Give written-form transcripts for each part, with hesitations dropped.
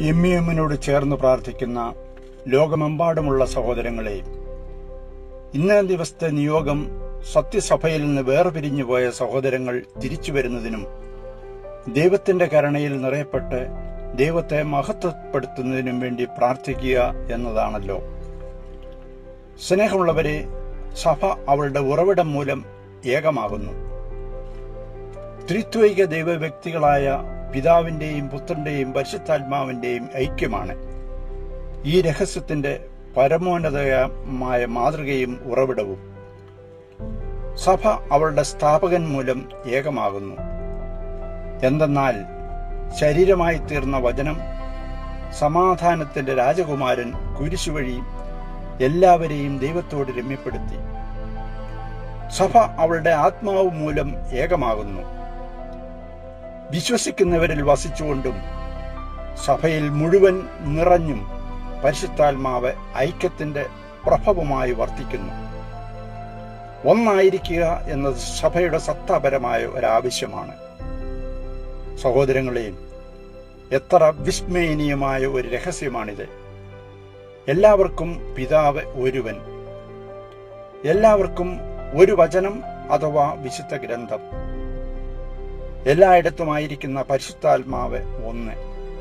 എമ്മിനോട് ചേർന്ന് പ്രാർത്ഥിക്കുന്ന ലോകമെമ്പാടുമുള്ള സഹോദരങ്ങളെ, ഇന്നേ ദിവസത്തെ നിയോഗം സത്യസഭയിൽ നിന്ന് വേർപിരിഞ്ഞുപോയ സഹോദരങ്ങൾ തിരിച്ചു വരുന്നതിനും ദൈവത്തിന്റെ കരുണയിൽ നിറയപ്പെട്ട് ദൈവത്തെ മഹത്വപ്പെടുത്തുന്നതിനും വേണ്ടി പ്രാർത്ഥിക്കുക എന്നതാണല്ലോ. സ്നേഹമുള്ളവരെ, സഭ അവളുടെ ഉറവിടം മൂലം ഏകമാകുന്നു. ത്രിത്വൈക ദൈവവ്യക്തികളായ പിതാവിന്റെയും പുത്രന്റെയും പരിശുദ്ധാത്മാവിന്റെയും ഐക്യമാണ് ഈ രഹസ്യത്തിന്റെ പരമോന്നതമായ മാതൃകയും ഉറവിടവും. സഭ അവളുടെ സ്ഥാപകൻ മൂലം ഏകമാകുന്നു. എന്തെന്നാൽ ശരീരമായി തീർന്ന വചനം, സമാധാനത്തിന്റെ രാജകുമാരൻ കുരിശുവഴി എല്ലാവരെയും ദൈവത്തോട് രമ്യപ്പെടുത്തി. സഭ അവളുടെ ആത്മാവ് മൂലം ഏകമാകുന്നു. വിശ്വസിക്കുന്നവരിൽ വസിച്ചുകൊണ്ടും സഭയിൽ മുഴുവൻ നിറഞ്ഞും പരിശുദ്ധാത്മാവ് ഐക്യത്തിന്റെ പ്രഭവമായി വർത്തിക്കുന്നു. ഒന്നായിരിക്കുക എന്നത് സഭയുടെ സത്താപരമായ ഒരാവശ്യമാണ്. സഹോദരങ്ങളെ, എത്ര വിസ്മയനീയമായ ഒരു രഹസ്യമാണിത്! എല്ലാവർക്കും പിതാവ് ഒരുവൻ, എല്ലാവർക്കും ഒരു വചനം അഥവാ വിശുദ്ധ ഗ്രന്ഥം, എല്ലായിടത്തുമായിരിക്കുന്ന പരിശുദ്ധാത്മാവ് ഒന്ന്,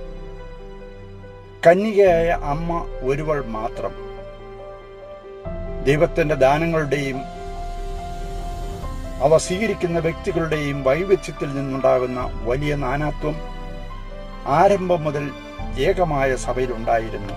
കന്യകയായ അമ്മ ഒരുവൾ മാത്രം. ദൈവത്തിന്റെ ദാനങ്ങളുടെയും അവ സ്വീകരിക്കുന്ന വ്യക്തികളുടെയും വൈവിധ്യത്തിൽ നിന്നുണ്ടാകുന്ന വലിയ നാനാത്വം ആരംഭം മുതൽ ഏകമായ സഭയിലുണ്ടായിരുന്നു.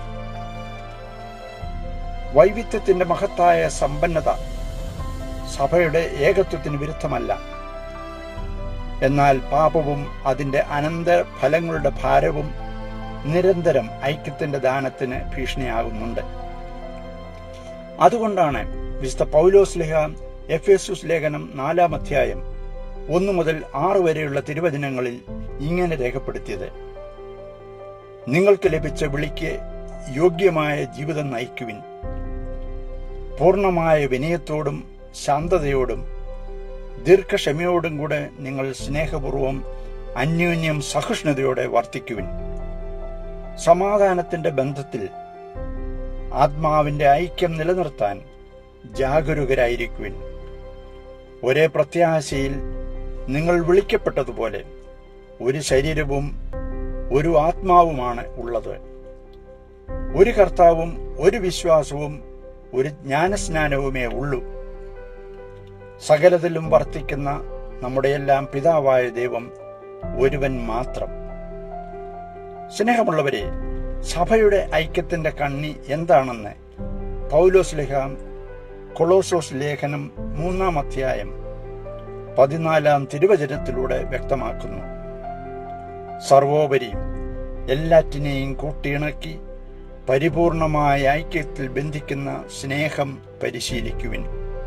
വൈവിധ്യത്തിന്റെ മഹത്തായ സമ്പന്നത സഭയുടെ ഏകത്വത്തിന് വിരുദ്ധമല്ല. എന്നാൽ പാപവും അതിന്റെ അനന്ത ഫലങ്ങളുടെ ഭാരവും നിരന്തരം ഐക്യത്തിന്റെ ദാനത്തിന് ഭീഷണിയാകുന്നുണ്ട്. അതുകൊണ്ടാണ് വിശുദ്ധ പൗലോസ്ലീഹ എഫേസ്യുസ് ലേഖനം 4-ാം അധ്യായം 1 മുതൽ 6 വരെയുള്ള തിരുവചനങ്ങളിൽ ഇങ്ങനെ രേഖപ്പെടുത്തിയത്: നിങ്ങൾക്ക് ലഭിച്ച വിളിക്ക് യോഗ്യമായ ജീവിതം നയിക്കുവിൻ. പൂർണ്ണമായ വിനയത്തോടും ശാന്തതയോടും ദീർഘക്ഷമയോടും കൂടെ നിങ്ങൾ സ്നേഹപൂർവം അന്യോന്യം സഹിഷ്ണുതയോടെ വർത്തിക്കുവിൻ. സമാധാനത്തിന്റെ ബന്ധത്തിൽ ആത്മാവിന്റെ ഐക്യം നിലനിർത്താൻ ജാഗരൂകരായിരിക്കുവിൻ. ഒരേ പ്രത്യാശയിൽ നിങ്ങൾ വിളിക്കപ്പെട്ടതുപോലെ ഒരു ശരീരവും ഒരു ആത്മാവുമാണ് ഉള്ളത്. ഒരു കർത്താവും ഒരു വിശ്വാസവും ഒരു ജ്ഞാനസ്നാനവുമേ ഉള്ളൂ. സകലത്തിലും വർത്തിക്കുന്ന നമ്മുടെയെല്ലാം പിതാവായ ദൈവം ഒരുവൻ മാത്രം. സ്നേഹമുള്ളവരെ, സഭയുടെ ഐക്യത്തിന്റെ കണ്ണി എന്താണെന്ന് പൗലോസ്ലീഹ കൊളോസോസ് ലേഖനം 3-ാം അധ്യായം 14-ാം തിരുവചനത്തിലൂടെ വ്യക്തമാക്കുന്നു. സർവോപരി എല്ലാറ്റിനെയും കൂട്ടിയിണക്കി പരിപൂർണമായ ഐക്യത്തിൽ ബന്ധിക്കുന്ന സ്നേഹം പരിശീലിക്കുവിൻ.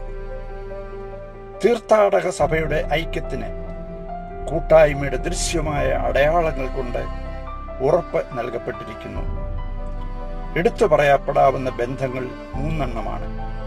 തീർത്ഥാടക സഭയുടെ ഐക്യത്തിന് കൂട്ടായ്മയുടെ ദൃശ്യമായ അടയാളങ്ങൾ കൊണ്ട് ഉറപ്പ് നൽകപ്പെട്ടിരിക്കുന്നു. എടുത്തു പറയപ്പെടാവുന്ന ബന്ധങ്ങൾ 3 എണ്ണമാണ്.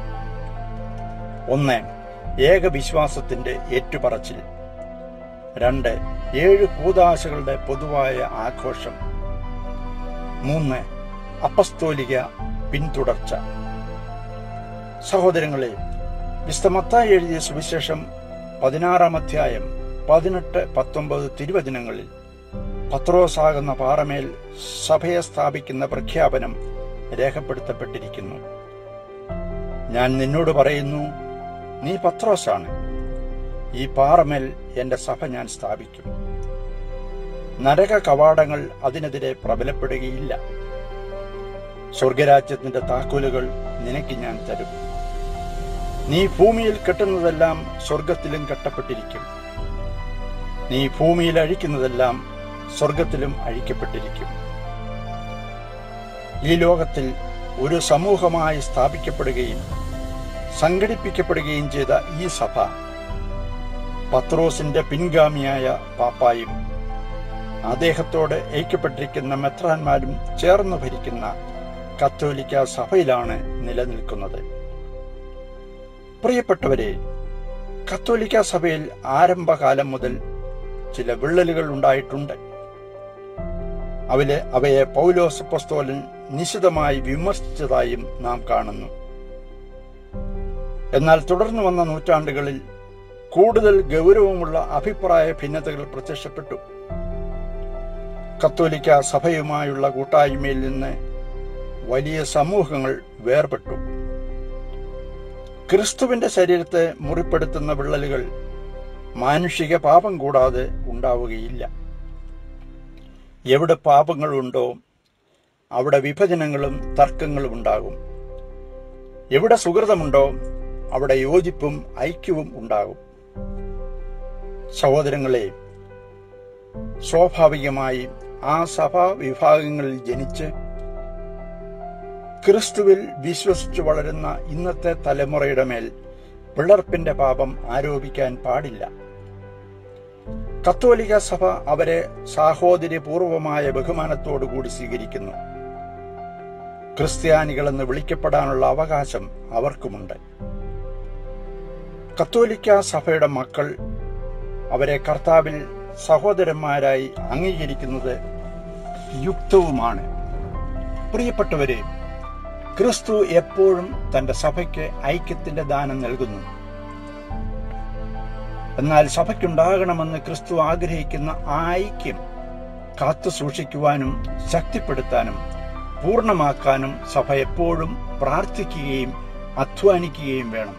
1. ഏകവിശ്വാസത്തിന്റെ ഏറ്റുപറച്ചിൽ. 2. 7 കൂദാശകളുടെ പൊതുവായ ആഘോഷം. 3. അപ്പസ്തോലിക പിന്തുടർച്ച. സഹോദരങ്ങളെ, വിശുദ്ധ മത്തായി എഴുതിയ സുവിശേഷം 16-ാം അധ്യായം 18-19 തിരുവചനങ്ങളിൽ പത്രോസാകുന്ന പാറമേൽ സഭയെ സ്ഥാപിക്കുന്ന പ്രഖ്യാപനം രേഖപ്പെടുത്തപ്പെട്ടിരിക്കുന്നു. ഞാൻ നിന്നോട് പറയുന്നു, നീ പത്രോസാണ്, ഈ പാറമേൽ എന്റെ സഭ ഞാൻ സ്ഥാപിക്കും. നരക കവാടങ്ങൾ അതിനെതിരെ പ്രബലപ്പെടുകയില്ല. സ്വർഗരാജ്യത്തിന്റെ താക്കോലുകൾ നിനക്ക് ഞാൻ തരും. നീ ഭൂമിയിൽ കെട്ടുന്നതെല്ലാം സ്വർഗത്തിലും കെട്ടപ്പെട്ടിരിക്കും, നീ ഭൂമിയിൽ അഴിക്കുന്നതെല്ലാം സ്വർഗത്തിലും അഴിക്കപ്പെട്ടിരിക്കും. ഈ ലോകത്തിൽ ഒരു സമൂഹമായി സ്ഥാപിക്കപ്പെടുകയും സംഘടിപ്പിക്കപ്പെടുകയും ചെയ്ത ഈ സഭ പത്രോസിന്റെ പിൻഗാമിയായ പാപ്പായും അദ്ദേഹത്തോട് ഐക്യപ്പെട്ടിരിക്കുന്ന മെത്രാന്മാരും ചേർന്ന് ഭരിക്കുന്ന കത്തോലിക്ക സഭയിലാണ് നിലനിൽക്കുന്നത്. പ്രിയപ്പെട്ടവരെ, കത്തോലിക്ക സഭയിൽ ആരംഭകാലം മുതൽ ചില വിള്ളലുകൾ ഉണ്ടായിട്ടുണ്ട്. അവയെ പൗലോസ് അപ്പോസ്തലൻ നിശിതമായി വിമർശിച്ചതായും നാം കാണുന്നു. എന്നാൽ തുടർന്നു വന്ന നൂറ്റാണ്ടുകളിൽ കൂടുതൽ ഗൗരവമുള്ള അഭിപ്രായ ഭിന്നതകൾ പ്രത്യക്ഷപ്പെട്ടു. കത്തോലിക്ക സഭയുമായുള്ള കൂട്ടായ്മയിൽ നിന്ന് വലിയ സമൂഹങ്ങൾ വേർപെട്ടു. ക്രിസ്തുവിന്റെ ശരീരത്തെ മുറിപ്പെടുത്തുന്ന വിള്ളലുകൾ മാനുഷിക പാപം കൂടാതെ ഉണ്ടാവുകയില്ല. എവിടെ പാപങ്ങളുണ്ടോ അവിടെ വിഭജനങ്ങളും തർക്കങ്ങളും ഉണ്ടാകും. എവിടെ സുഹൃതമുണ്ടോ അവിടെ യോജിപ്പും ഐക്യവും ഉണ്ടാകും. സഹോദരങ്ങളെ, സ്വാഭാവികമായി ആ സഭാ വിഭാഗങ്ങളിൽ ജനിച്ച് ക്രിസ്തുവിൽ വിശ്വസിച്ചു വളരുന്ന ഇന്നത്തെ തലമുറയുടെ മേൽ പിളർപ്പിന്റെ പാപം ആരോപിക്കാൻ പാടില്ല. കത്തോലിക്ക സഭ അവരെ സാഹോദര്യപൂർവമായ ബഹുമാനത്തോടുകൂടി സ്വീകരിക്കുന്നു. ക്രിസ്ത്യാനികളെന്ന് വിളിക്കപ്പെടാനുള്ള അവകാശം അവർക്കുമുണ്ട്. കത്തോലിക്ക സഭയുടെ മക്കൾ അവരെ കർത്താവിൽ സഹോദരന്മാരായി അംഗീകരിക്കുന്നത് യുക്തവുമാണ്. പ്രിയപ്പെട്ടവരെ, ക്രിസ്തു എപ്പോഴും തന്റെ സഭയ്ക്ക് ഐക്യത്തിന്റെ ദാനം നൽകുന്നു. എന്നാൽ സഭയ്ക്കുണ്ടാകണമെന്ന് ക്രിസ്തു ആഗ്രഹിക്കുന്ന ആ ഐക്യം കാത്തു സൂക്ഷിക്കുവാനും ശക്തിപ്പെടുത്താനും പൂർണ്ണമാക്കാനും സഭ എപ്പോഴും പ്രാർത്ഥിക്കുകയും അധ്വാനിക്കുകയും വേണം.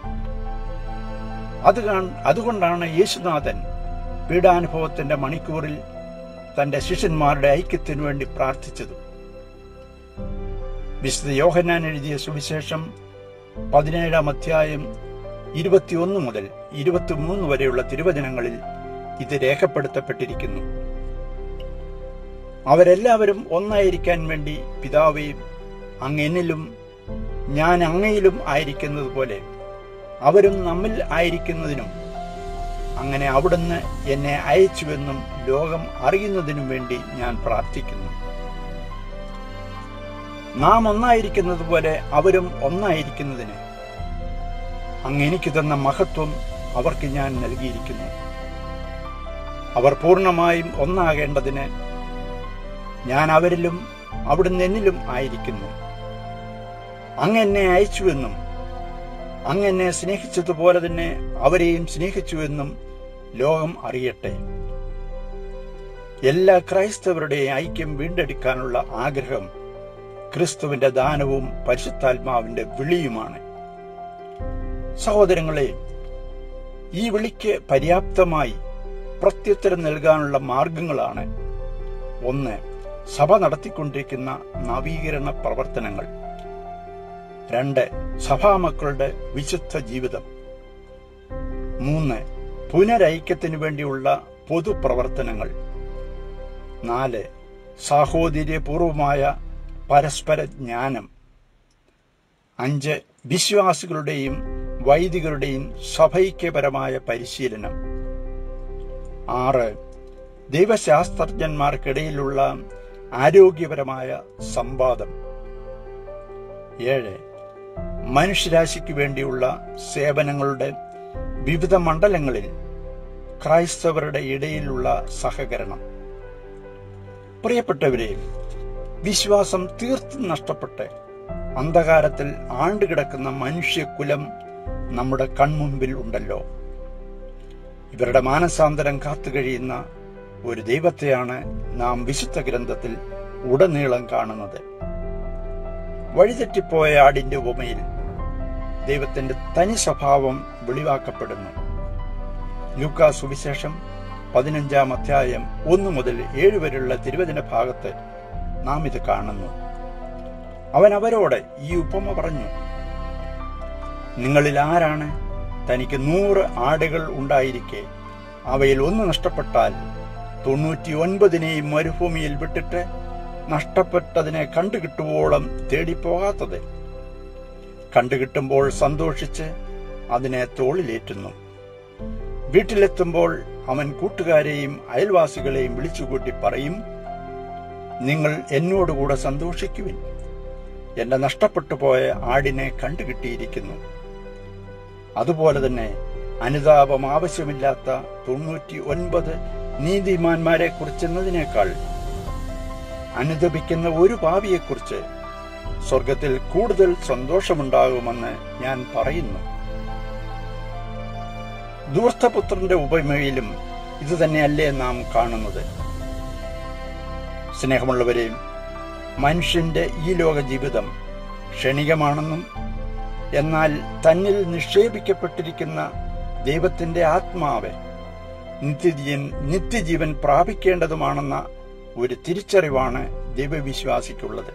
അതുകൊണ്ടാണ് യേശുനാഥൻ പീഡാനുഭവത്തിന്റെ മണിക്കൂറിൽ തന്റെ ശിഷ്യന്മാരുടെ ഐക്യത്തിനു വേണ്ടി പ്രാർത്ഥിച്ചത്. വിശുദ്ധ യോഹന്നാൻ എഴുതിയ സുവിശേഷം 17-ാം അധ്യായം 21 മുതൽ 23 വരെയുള്ള തിരുവചനങ്ങളിൽ ഇത് രേഖപ്പെടുത്തപ്പെട്ടിരിക്കുന്നു. അവരെല്ലാവരും ഒന്നായിരിക്കാൻ വേണ്ടി പിതാവേ, അങ്ങ് എന്നിലും ഞാൻ അങ്ങയിലും ആയിരിക്കുന്നത് പോലെ അവരും നമ്മിൽ ആയിരിക്കുന്നതിനും അങ്ങനെ അവിടുന്ന് എന്നെ അയച്ചുവെന്നും ലോകം അറിയുന്നതിനും വേണ്ടി ഞാൻ പ്രാർത്ഥിക്കുന്നു. നാം ഒന്നായിരിക്കുന്നത് പോലെ അവരും ഒന്നായിരിക്കുന്നതിന് അങ്ങ് എനിക്ക് തന്ന മഹത്വം അവർക്ക് ഞാൻ നൽകിയിരിക്കുന്നു. അവർ പൂർണ്ണമായും ഒന്നാകേണ്ടതിന് ഞാൻ അവരിലും അവിടുന്ന് എന്നിലും ആയിരിക്കുന്നു. അങ്ങ് എന്നെ അയച്ചുവെന്നും അങ്ങ് എന്നെ സ്നേഹിച്ചതുപോലെ തന്നെ അവരെയും സ്നേഹിച്ചുവെന്നും ലോകം അറിയട്ടെ. എല്ലാ ക്രൈസ്തവരുടെയും ഐക്യം വീണ്ടെടുക്കാനുള്ള ആഗ്രഹം ക്രിസ്തുവിന്റെ ദാനവും പരിശുദ്ധാത്മാവിന്റെ വിളിയുമാണ്. സഹോദരങ്ങളെ, ഈ വിളിക്ക് പര്യാപ്തമായി പ്രത്യുത്തരം നൽകാനുള്ള മാർഗങ്ങളാണ്: 1. സഭ നടത്തിക്കൊണ്ടിരിക്കുന്ന നവീകരണ പ്രവർത്തനങ്ങൾ. 2. സഭാമക്കളുടെ വിശുദ്ധ ജീവിതം. 3. പുനരൈക്യത്തിനു വേണ്ടിയുള്ള പൊതുപ്രവർത്തനങ്ങൾ. 4. സാഹോദര്യപൂർവമായ പരസ്പര ജ്ഞാനം. 5. വിശ്വാസികളുടെയും വൈദികരുടെയും സഭൈക്യപരമായ പരിശീലനം. 6. ദൈവശാസ്ത്രജ്ഞന്മാർക്കിടയിലുള്ള ആരോഗ്യപരമായ സംവാദം. 7. മനുഷ്യരാശിക്ക് വേണ്ടിയുള്ള സേവനങ്ങളുടെ വിവിധ മണ്ഡലങ്ങളിൽ ക്രൈസ്തവരുടെ ഇടയിലുള്ള സഹകരണം. പ്രിയപ്പെട്ടവരെ, വിശ്വാസം തീർത്തും നഷ്ടപ്പെട്ട് അന്ധകാരത്തിൽ ആണ്ടുകിടക്കുന്ന മനുഷ്യകുലം നമ്മുടെ കൺമുമ്പിൽ ഉണ്ടല്ലോ. ഇവരുടെ മാനസാന്തരം കാത്തുകഴിയുന്ന ഒരു ദൈവത്തെയാണ് നാം വിശുദ്ധ ഗ്രന്ഥത്തിൽ ഉടനീളം കാണുന്നത്. വഴിതെറ്റിപ്പോയ ആടിന്റെ ഉപമയിൽ ദൈവത്തിന്റെ തനി സ്വഭാവം വെളിവാക്കപ്പെടുന്നു. ലൂക്കാ സുവിശേഷം 15-ാം അധ്യായം 1 മുതൽ 7 വരെയുള്ള തിരുവചന ഭാഗത്ത് നാം ഇത് കാണുന്നു. അവൻ അവരോട് ഈ ഉപമ പറഞ്ഞു: നിങ്ങളിൽ ആരാണ് തനിക്ക് 100 ആടുകൾ ഉണ്ടായിരിക്കെ അവയിൽ ഒന്ന് നഷ്ടപ്പെട്ടാൽ 99 മരുഭൂമിയിൽ വിട്ടിട്ട് നഷ്ടപ്പെട്ടതിനെ കണ്ടുകിട്ടുവോളം തേടിപ്പോകാത്തത്? കണ്ടുകിട്ടുമ്പോൾ സന്തോഷിച്ച് അതിനെ തോളിലേറ്റുന്നു. വീട്ടിലെത്തുമ്പോൾ അവൻ കൂട്ടുകാരെയും അയൽവാസികളെയും വിളിച്ചുകൂട്ടി പറയും: നിങ്ങൾ എന്നോടുകൂടെ സന്തോഷിക്കുവിൻ, എന്റെ നഷ്ടപ്പെട്ടു പോയ ആടിനെ കണ്ടുകിട്ടിയിരിക്കുന്നു. അതുപോലെ തന്നെ അനുതാപം ആവശ്യമില്ലാത്ത 99 നീതിമാന്മാരെ കുറിച്ചെന്നതിനേക്കാൾ അനുതപിക്കുന്ന ഒരു പാപിയെക്കുറിച്ച് സ്വർഗത്തിൽ കൂടുതൽ സന്തോഷമുണ്ടാകുമെന്ന് ഞാൻ പറയുന്നു. ധൂർത്തപുത്രന്റെ ഉപമയിലും ഇതുതന്നെയല്ലേ നാം കാണുന്നത്? സ്നേഹമുള്ളവരെ, മനുഷ്യന്റെ ഈ ലോക ജീവിതം ക്ഷണികമാണെന്നും എന്നാൽ തന്നിൽ നിക്ഷേപിക്കപ്പെട്ടിരിക്കുന്ന ദൈവത്തിന്റെ ആത്മാവ് നിത്യജീവൻ പ്രാപിക്കേണ്ടതുമാണെന്ന ഒരു തിരിച്ചറിവാണ് ദൈവവിശ്വാസിക്കുള്ളത്.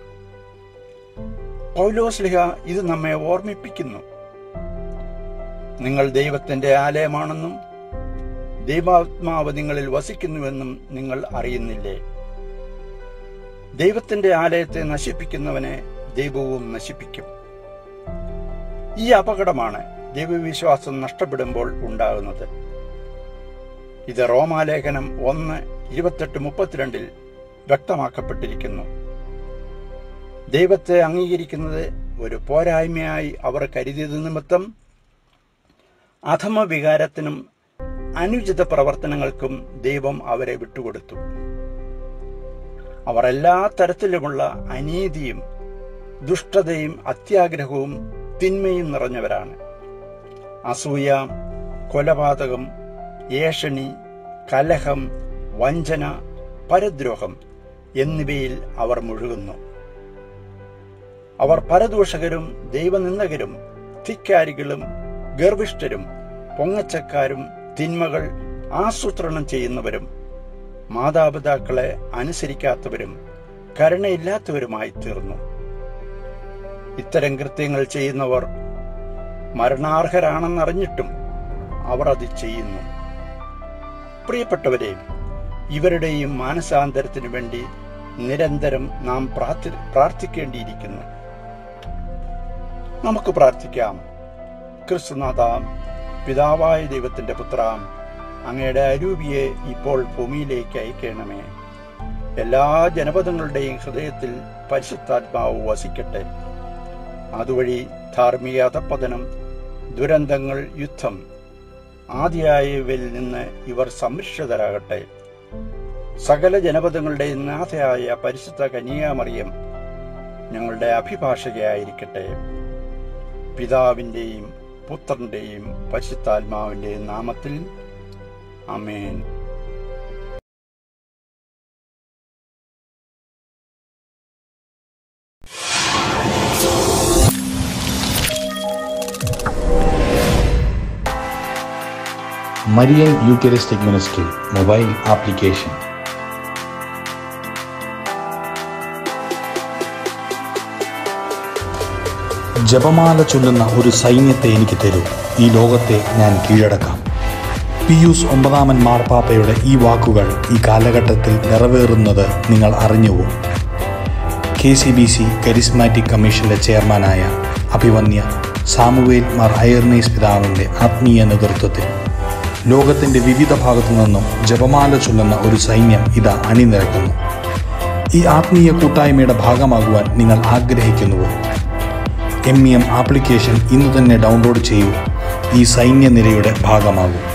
പൗലോസ്ലിഹ ഇത് നമ്മെ ഓർമ്മിപ്പിക്കുന്നു. നിങ്ങൾ ദൈവത്തിന്റെ ആലയമാണെന്നും ദൈവാത്മാവ് നിങ്ങളിൽ വസിക്കുന്നുവെന്നും നിങ്ങൾ അറിയുന്നില്ലേ? ദൈവത്തിന്റെ ആലയത്തെ നശിപ്പിക്കുന്നവനെ ദൈവവും നശിപ്പിക്കും. ഈ അപകടമാണ് ദൈവവിശ്വാസം നഷ്ടപ്പെടുമ്പോൾ ഉണ്ടാകുന്നത്. ഇത് റോമാലേഖനം 1:28-32 വ്യക്തമാക്കപ്പെട്ടിരിക്കുന്നു. ദൈവത്തെ അംഗീകരിക്കുന്നത് ഒരു പോരായ്മയായി അവർ കരുതിയത് നിമിത്തം അധമ വികാരത്തിനും അനുചിത പ്രവർത്തനങ്ങൾക്കും ദൈവം അവരെ വിട്ടുകൊടുത്തു. അവർ എല്ലാ തരത്തിലുമുള്ള അനീതിയും ദുഷ്ടതയും അത്യാഗ്രഹവും തിന്മയും നിറഞ്ഞവരാണ്. അസൂയ, കൊലപാതകം, ഏഷണി, കലഹം, വഞ്ചന, പരദ്രോഹം എന്നിവയിൽ അവർ മുഴുകുന്നു. അവർ പരദൂഷകരും ദൈവനിന്ദകരും ധിക്കാരികളും ഗർവിഷ്ഠരും പൊങ്ങച്ചക്കാരും തിന്മകൾ ആസൂത്രണം ചെയ്യുന്നവരും മാതാപിതാക്കളെ അനുസരിക്കാത്തവരും കരുണയില്ലാത്തവരുമായി തീർന്നു. ഇത്തരം കൃത്യങ്ങൾ ചെയ്യുന്നവർ മരണാർഹരാണെന്നറിഞ്ഞിട്ടും അവർ അത് ചെയ്യുന്നു. പ്രിയപ്പെട്ടവരെ, ഇവരുടെയും മാനസാന്തരത്തിനു വേണ്ടി നിരന്തരം നാം പ്രാർത്ഥിക്കേണ്ടിയിരിക്കുന്നു. നമുക്ക് പ്രാർത്ഥിക്കാം. ക്രിസ്തുനാഥ, പിതാവായ ദൈവത്തിന്റെ പുത്ര, അങ്ങയുടെ അരൂപിയെ ഇപ്പോൾ ഭൂമിയിലേക്ക് അയക്കണമേ. എല്ലാ ജനപദങ്ങളുടെയും ഹൃദയത്തിൽ പരിശുദ്ധാത്മാവ് വസിക്കട്ടെ. അതുവഴി ധാർമ്മിക അധപ്പതനം, ദുരന്തങ്ങൾ, യുദ്ധം ആദിയായവയിൽ നിന്ന് ഇവർ സംരക്ഷിതരാകട്ടെ. സകല ജനപദങ്ങളുടെയും നാഥയായ പരിശുദ്ധ കന്യാമറിയം ഞങ്ങളുടെ അഭിഭാഷകയായിരിക്കട്ടെ. പിതാവിന്റെയും പുത്രന്റെയും പരിശുദ്ധാത്മാവിന്റെയും നാമത്തിൽ ആമേൻ. Marian Eucharistic Ministry mobile application. ജപമാല ചൊല്ലുന്ന ഒരു സൈന്യത്തെ എനിക്ക് തരൂ, ഈ ലോകത്തെ ഞാൻ കീഴടക്കാം. പിയൂസ് 9 മാർപ്പാപ്പയുടെ ഈ വാക്കുകൾ ഈ കാലഘട്ടത്തിൽ നിറവേറുന്നത് നിങ്ങൾ അറിഞ്ഞുവോ? KCBC കരിസ്മാറ്റിക് കമ്മീഷന്റെ ചെയർമാനായ അഭിവന്യ സാമുവേൽ മാർ അയർനീസ് പിതാവിന്റെ ആത്മീയ നേതൃത്വത്തിൽ ലോകത്തിന്റെ വിവിധ ഭാഗത്തു നിന്നും ജപമാല ചൊല്ലുന്ന ഒരു സൈന്യം ഇതാ അണിനിരക്കുന്നു. ഈ ആത്മീയ കൂട്ടായ്മയുടെ ഭാഗമാകുവാൻ നിങ്ങൾ ആഗ്രഹിക്കുന്നുവോ? MEM ആപ്ലിക്കേഷൻ ഇന്നു തന്നെ ഡൗൺലോഡ് ചെയ്യൂ. ഈ സൈന്യനിരയുടെ ഭാഗമാകൂ.